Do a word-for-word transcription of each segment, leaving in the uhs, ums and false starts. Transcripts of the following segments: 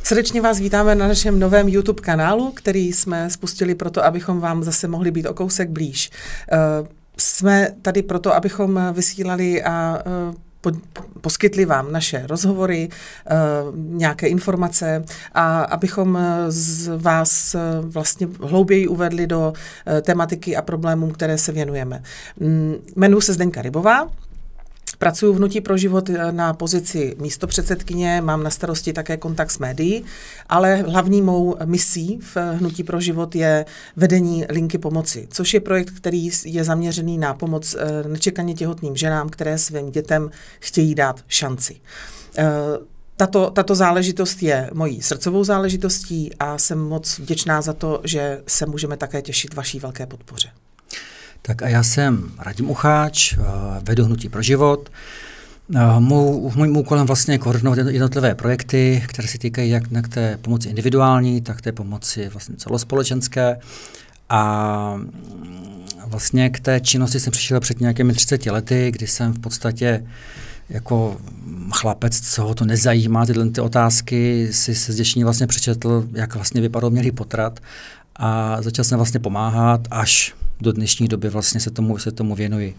Srdečně vás vítáme na našem novém YouTube kanálu, který jsme spustili proto, abychom vám zase mohli být o kousek blíž. Jsme tady proto, abychom vysílali a poskytli vám naše rozhovory, nějaké informace a abychom z vás vlastně hlouběji uvedli do tematiky a problémů, které se věnujeme. Jmenuji se Zdeňka Rybová. Pracuji v Hnutí pro život na pozici místopředsedkyně, mám na starosti také kontakt s médií, ale hlavní mou misí v Hnutí pro život je vedení linky pomoci, což je projekt, který je zaměřený na pomoc nečekaně těhotným ženám, které svým dětem chtějí dát šanci. Tato, tato záležitost je mojí srdcovou záležitostí a jsem moc vděčná za to, že se můžeme také těšit vaší velké podpoře. Tak a já jsem Radim Ucháč, vedu Hnutí pro život. Mou, mým úkolem vlastně je koordinovat jednotlivé projekty, které se týkají jak na té pomoci individuální, tak té pomoci vlastně celospolečenské. A vlastně k té činnosti jsem přišel před nějakými třiceti lety, kdy jsem v podstatě jako chlapec, co ho to nezajímá, tyhle ty otázky, si se zděšení vlastně přečetl, jak vlastně vypadal mělý potrat a začal jsem vlastně pomáhat až do dnešní doby vlastně se tomu, se tomu věnuji.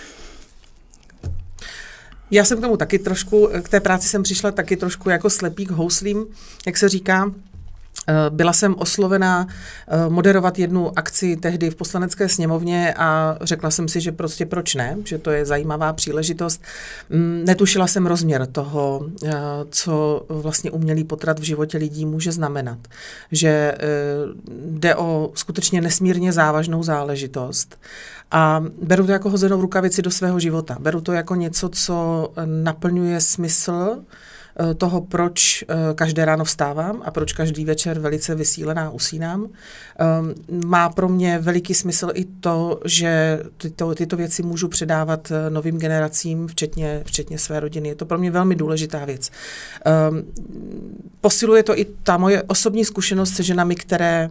Já jsem k tomu taky trošku, k té práci jsem přišla taky trošku jako slepý k houslím, jak se říká. Byla jsem oslovená moderovat jednu akci tehdy v Poslanecké sněmovně a řekla jsem si, že prostě proč ne, že to je zajímavá příležitost. Netušila jsem rozměr toho, co vlastně umělý potrat v životě lidí může znamenat. Že jde o skutečně nesmírně závažnou záležitost a beru to jako hozenou rukavici do svého života. Beru to jako něco, co naplňuje smysl toho, proč každé ráno vstávám a proč každý večer velice vysílená usínám. Má pro mě veliký smysl i to, že tyto, tyto věci můžu předávat novým generacím, včetně, včetně své rodiny. Je to pro mě velmi důležitá věc. Posiluje to i ta moje osobní zkušenost se ženami, které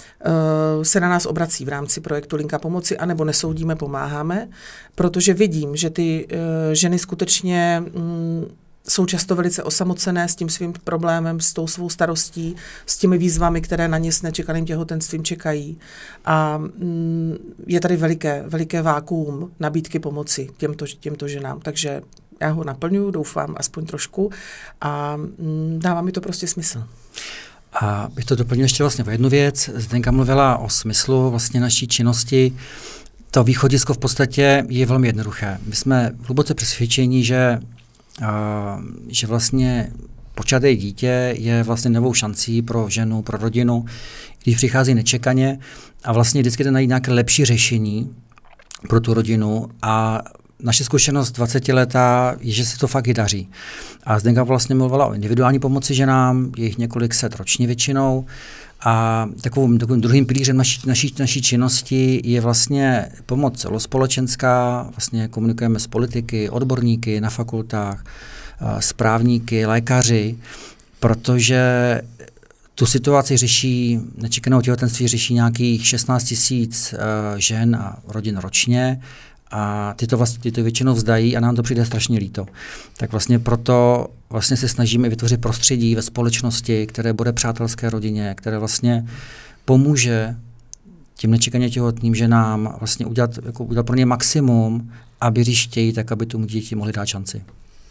se na nás obrací v rámci projektu Linka pomoci, anebo Nesoudíme, pomáháme, protože vidím, že ty ženy skutečně jsou často velice osamocené s tím svým problémem, s tou svou starostí, s těmi výzvami, které na ně s nečekaným těhotenstvím čekají. A je tady veliké, veliké vákuum nabídky pomoci těmto, těmto ženám. Takže já ho naplňuji, doufám, aspoň trošku a dává mi to prostě smysl. A bych to doplnil ještě vlastně o jednu věc. Zdenka mluvila o smyslu vlastně naší činnosti. To východisko v podstatě je velmi jednoduché. My jsme hluboce přesvědčení, že Uh, že vlastně počaté dítě je vlastně novou šancí pro ženu, pro rodinu, když přichází nečekaně a vlastně vždycky jde najít nějaké lepší řešení pro tu rodinu a naše zkušenost dvacetiletá je, že se to fakt i daří. A Zdenka vlastně mluvila o individuální pomoci ženám, je jich několik set ročně většinou. A takovým, takovým druhým pilířem naší, naší, naší činnosti je vlastně pomoc celospolečenská. Vlastně komunikujeme s politiky, odborníky na fakultách, s právníky, lékaři, protože tu situaci řeší, nečekaného těhotenství řeší nějakých šestnáct tisíc uh, žen a rodin ročně. A ty to, vlastně, ty to většinou vzdají a nám to přijde strašně líto. Tak vlastně proto vlastně se snažíme vytvořit prostředí ve společnosti, které bude přátelské rodině, které vlastně pomůže těm nečekaně těhotným ženám vlastně udělat, jako udělat pro ně maximum, aby když chtějí, tak aby tomu děti mohli dát šanci.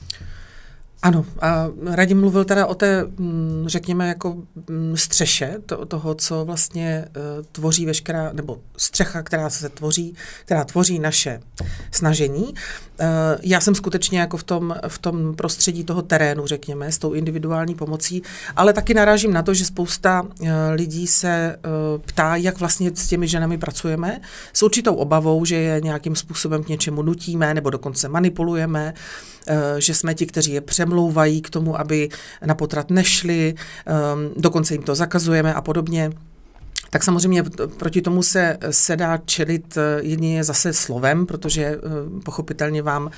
Ano, a Radim mluvil teda o té, řekněme, jako střeše to, toho, co vlastně uh, tvoří veškerá, nebo střecha, která se tvoří, která tvoří naše snažení. Uh, já jsem skutečně jako v tom, v tom prostředí toho terénu, řekněme, s tou individuální pomocí, ale taky narážím na to, že spousta uh, lidí se uh, ptá, jak vlastně s těmi ženami pracujeme, s určitou obavou, že je nějakým způsobem k něčemu nutíme, nebo dokonce manipulujeme, uh, že jsme ti, kteří je přemlouvají k tomu, aby na potrat nešli, um, dokonce jim to zakazujeme a podobně. Tak samozřejmě proti tomu se, se dá čelit jedině zase slovem, protože pochopitelně vám,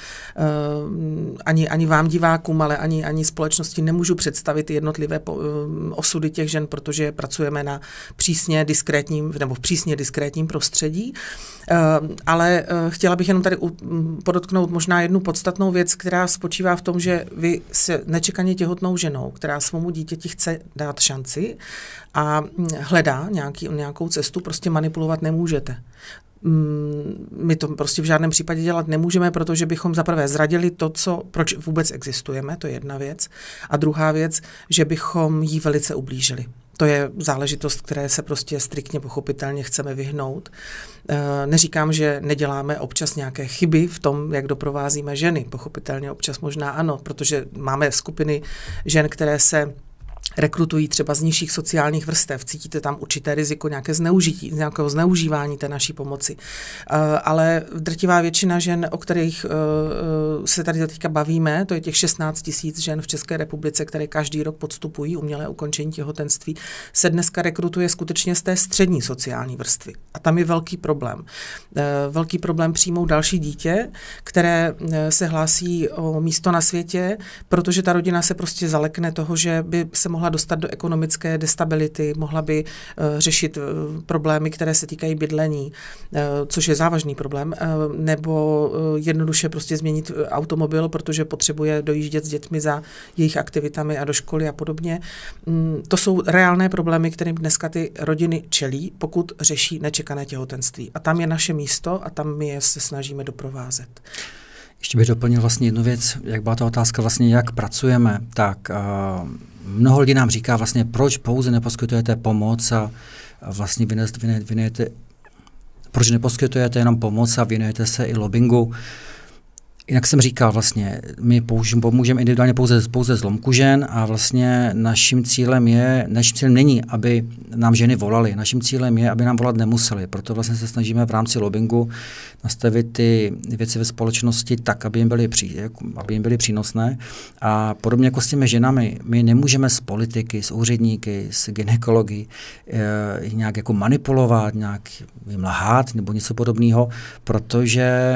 ani, ani vám divákům, ale ani, ani společnosti nemůžu představit jednotlivé osudy těch žen, protože pracujeme na přísně diskrétním, nebo v přísně diskrétním prostředí. Ale chtěla bych jenom tady podotknout možná jednu podstatnou věc, která spočívá v tom, že vy se nečekaně těhotnou ženou, která svému dítěti chce dát šanci a hledá nějaký, nějakou cestu, prostě manipulovat nemůžete. My to prostě v žádném případě dělat nemůžeme, protože bychom zaprvé zradili to, co, proč vůbec existujeme, to je jedna věc. A druhá věc, že bychom jí velice ublížili. To je záležitost, které se prostě striktně pochopitelně chceme vyhnout. Neříkám, že neděláme občas nějaké chyby v tom, jak doprovázíme ženy. Pochopitelně občas možná ano, protože máme skupiny žen, které se rekrutují třeba z nižších sociálních vrstev, cítíte tam určité riziko nějaké zneužití, nějakého zneužívání té naší pomoci. Uh, ale drtivá většina žen, o kterých uh, se tady teďka bavíme, to je těch šestnáct tisíc žen v České republice, které každý rok podstupují umělé ukončení těhotenství, se dneska rekrutuje skutečně z té střední sociální vrstvy. A tam je velký problém. Uh, velký problém přijmout další dítě, které uh, se hlásí o místo na světě, protože ta rodina se prostě zalekne toho, že by se mohla dostat do ekonomické destability, mohla by uh, řešit uh, problémy, které se týkají bydlení, uh, což je závažný problém, uh, nebo uh, jednoduše prostě změnit uh, automobil, protože potřebuje dojíždět s dětmi za jejich aktivitami a do školy a podobně. Um, to jsou reálné problémy, kterým dneska ty rodiny čelí, pokud řeší nečekané těhotenství. A tam je naše místo a tam my je se snažíme doprovázet. Ještě bych doplnil vlastně jednu věc, jak byla ta otázka vlastně, jak pracujeme, tak uh, mnoho lidí nám říká vlastně, proč pouze neposkytujete pomoc a, a vlastně věnujete, proč neposkytujete jenom pomoc a věnujete se i lobbingu. Jak jsem říkal, vlastně, my pomůžeme individuálně pouze, pouze zlomku žen a vlastně naším cílem je, naším cílem není, aby nám ženy volaly, naším cílem je, aby nám volat nemuseli. Proto vlastně se snažíme v rámci lobbingu nastavit ty věci ve společnosti tak, aby jim byly, pří, aby jim byly přínosné. A podobně jako s těmi ženami, my nemůžeme z politiky, z úředníky, z gynekology e, nějak jako manipulovat, nějak jim lhát nebo něco podobného, protože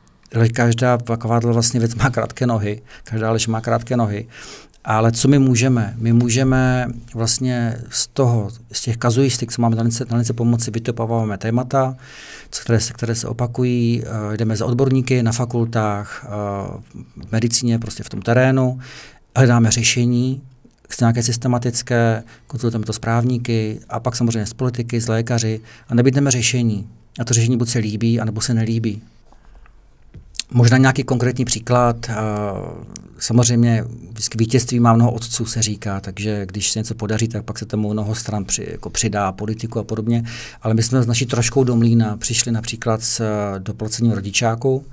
každá takováhle vlastně věc má krátké nohy, každá lež má krátké nohy, ale co my můžeme? My můžeme vlastně z toho, z těch kazuistik, co máme na lince, na lince pomoci, vytopováváme témata, které se, které se opakují, uh, jdeme za odborníky na fakultách, uh, v medicíně, prostě v tom terénu, hledáme řešení, nějaké systematické, konzultujeme to s právníky a pak samozřejmě s politiky, s lékaři a nabídneme řešení. A to řešení buď se líbí, anebo se nelíbí. Možná nějaký konkrétní příklad. Samozřejmě vždycky vítězství má mnoho otců, se říká, takže když se něco podaří, tak pak se tomu mnoho stran při, jako přidá, politiku a podobně. Ale my jsme s naší troškou do mlýna přišli například s doplacením rodičáku,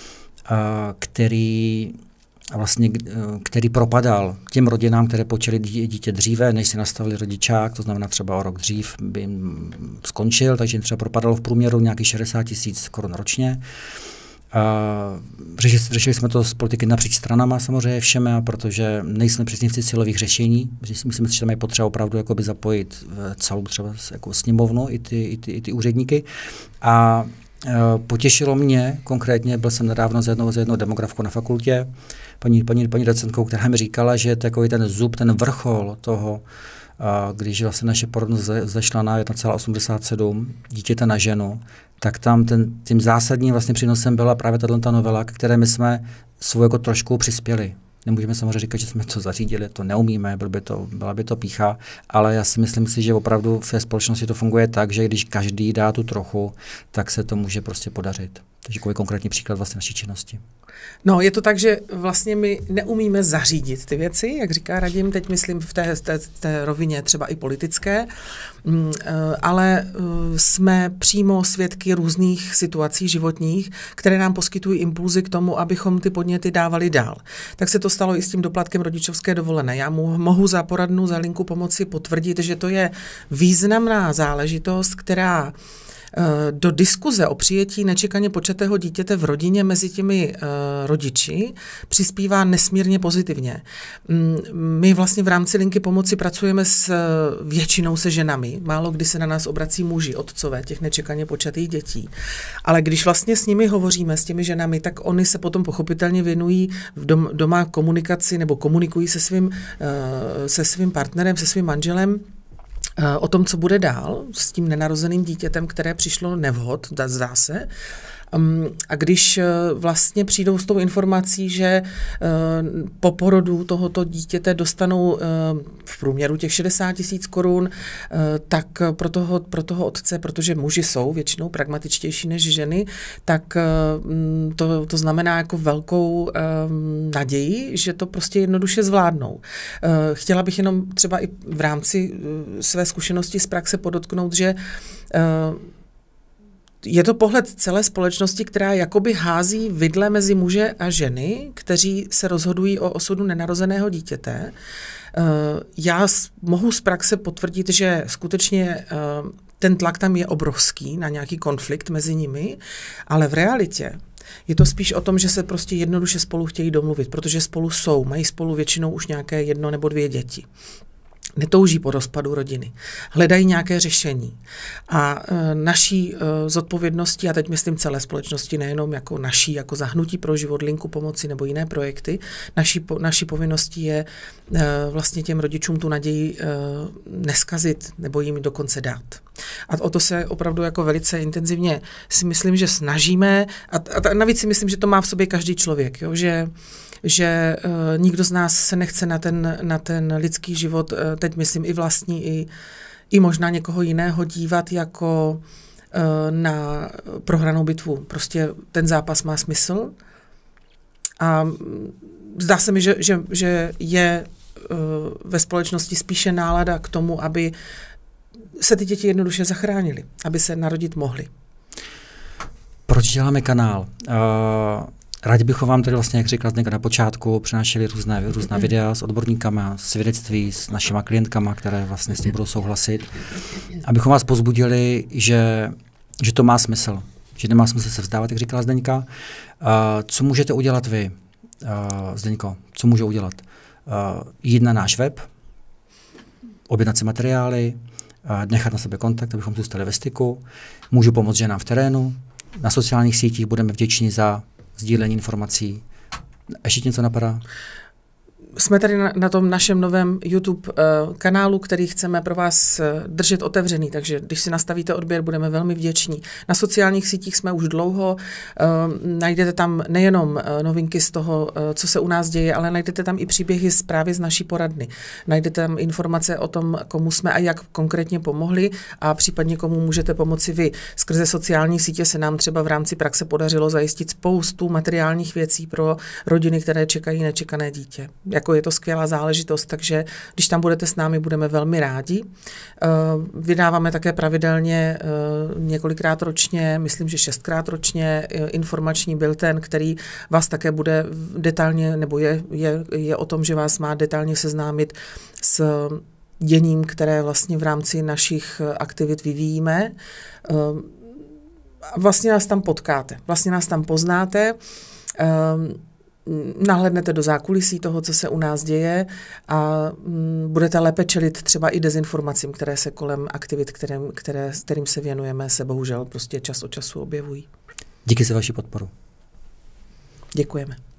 který vlastně, který propadal těm rodinám, které počaly dítě dříve, než si nastavili rodičák, to znamená třeba o rok dřív by jim skončil, takže jim třeba propadalo v průměru nějakých šedesát tisíc korun ročně. Uh, řešili, řešili jsme to s politiky napříč stranama samozřejmě všemi, protože nejsme příznivci silových řešení. Myslím si, že tam je potřeba opravdu jakoby zapojit celou třeba jako sněmovnu i ty, i, ty, i ty úředníky. A uh, potěšilo mě konkrétně, byl jsem nedávno s jednou, s jednou demografkou na fakultě, paní, paní, paní docentkou, která mi říkala, že je takový ten zub, ten vrchol toho, uh, když vlastně naše porodnost zešla na jedna celá osmdesát sedm dítěte na ženu, tak tam ten, tím zásadním vlastně přínosem byla právě tato novela, k které my jsme svou jako trošku přispěli. Nemůžeme samozřejmě říkat, že jsme to zařídili, to neumíme, byl by to, byla by to pýcha, ale já si myslím si, že opravdu v společnosti to funguje tak, že když každý dá tu trochu, tak se to může prostě podařit. Takže takový konkrétní příklad vlastně naší činnosti. No, je to tak, že vlastně my neumíme zařídit ty věci, jak říká Radim, teď myslím v té, té, té rovině třeba i politické, ale jsme přímo svědky různých situací životních, které nám poskytují impulzy k tomu, abychom ty podněty dávali dál. Tak se to stalo i s tím doplatkem rodičovské dovolené. Já mu mohu za poradnu, za linku pomoci potvrdit, že to je významná záležitost, která do diskuze o přijetí nečekaně počatého dítěte v rodině mezi těmi rodiči přispívá nesmírně pozitivně. My vlastně v rámci linky pomoci pracujeme s většinou se ženami. Málo kdy se na nás obrací muži, otcové těch nečekaně počatých dětí. Ale když vlastně s nimi hovoříme, s těmi ženami, tak oni se potom pochopitelně věnují v dom, doma komunikaci nebo komunikují se svým, se svým partnerem, se svým manželem o tom, co bude dál s tím nenarozeným dítětem, které přišlo nevhod, zdá se. A když vlastně přijdou s tou informací, že po porodu tohoto dítěte dostanou v průměru těch šedesát tisíc korun, tak pro toho, pro toho otce, protože muži jsou většinou pragmatičtější než ženy, tak to, to znamená jako velkou naději, že to prostě jednoduše zvládnou. Chtěla bych jenom třeba i v rámci své zkušenosti z praxe podotknout, že je to pohled celé společnosti, která jakoby hází vidle mezi muže a ženy, kteří se rozhodují o osudu nenarozeného dítěte. Já mohu z praxe potvrdit, že skutečně ten tlak tam je obrovský na nějaký konflikt mezi nimi, ale v realitě je to spíš o tom, že se prostě jednoduše spolu chtějí domluvit, protože spolu jsou, mají spolu většinou už nějaké jedno nebo dvě děti. Netouží po rozpadu rodiny. Hledají nějaké řešení. A e, naší e, zodpovědností, a teď myslím celé společnosti, nejenom jako naší, jako Zahnutí pro život, Linku pomoci nebo jiné projekty, naší, po, naší povinností je e, vlastně těm rodičům tu naději e, neskazit nebo jim dokonce dát. A o to se opravdu jako velice intenzivně si myslím, že snažíme. A, a navíc si myslím, že to má v sobě každý člověk, jo? že že uh, nikdo z nás se nechce na ten, na ten lidský život, uh, teď myslím i vlastní, i, i možná někoho jiného dívat jako uh, na prohranou bitvu. Prostě ten zápas má smysl a zdá se mi, že, že, že je uh, ve společnosti spíše nálada k tomu, aby se ty děti jednoduše zachránily, aby se narodit mohly. Proč děláme kanál? Uh... Rádi bychom vám tady vlastně, jak řekla Zdenka na počátku, přinášeli různé, různá videa s odborníkama, svědectví s našima klientkama, které vlastně s tím budou souhlasit, abychom vás pozbudili, že, že to má smysl, že nemá smysl se vzdávat, jak říkala Zdenka. Uh, co můžete udělat vy, uh, Zdenko? Co můžu udělat? Uh, jít na náš web, objednat si materiály, uh, nechat na sebe kontakt, abychom zůstali ve styku. Můžu pomoct ženám v terénu. Na sociálních sítích budeme vděční za sdílení informací. Ještě něco napadá? Jsme tady na, na tom našem novém YouTube uh, kanálu, který chceme pro vás uh, držet otevřený, takže když si nastavíte odběr, budeme velmi vděční. Na sociálních sítích jsme už dlouho, uh, najdete tam nejenom uh, novinky z toho, uh, co se u nás děje, ale najdete tam i příběhy z, právě z naší poradny. Najdete tam informace o tom, komu jsme a jak konkrétně pomohli a případně komu můžete pomoci vy. Skrze sociální sítě se nám třeba v rámci praxe podařilo zajistit spoustu materiálních věcí pro rodiny, které čekají nečekané dítě. Jako je to skvělá záležitost, takže když tam budete s námi, budeme velmi rádi. Vydáváme také pravidelně několikrát ročně, myslím, že šestkrát ročně informační bulletin, který vás také bude detailně, nebo je, je, je o tom, že vás má detailně seznámit s děním, které vlastně v rámci našich aktivit vyvíjíme. Vlastně nás tam potkáte, vlastně nás tam poznáte, nahlédnete do zákulisí toho, co se u nás děje a m, budete lépe čelit třeba i dezinformacím, které se kolem aktivit, kterým, které, kterým se věnujeme, se bohužel prostě čas od času objevují. Díky za vaši podporu. Děkujeme.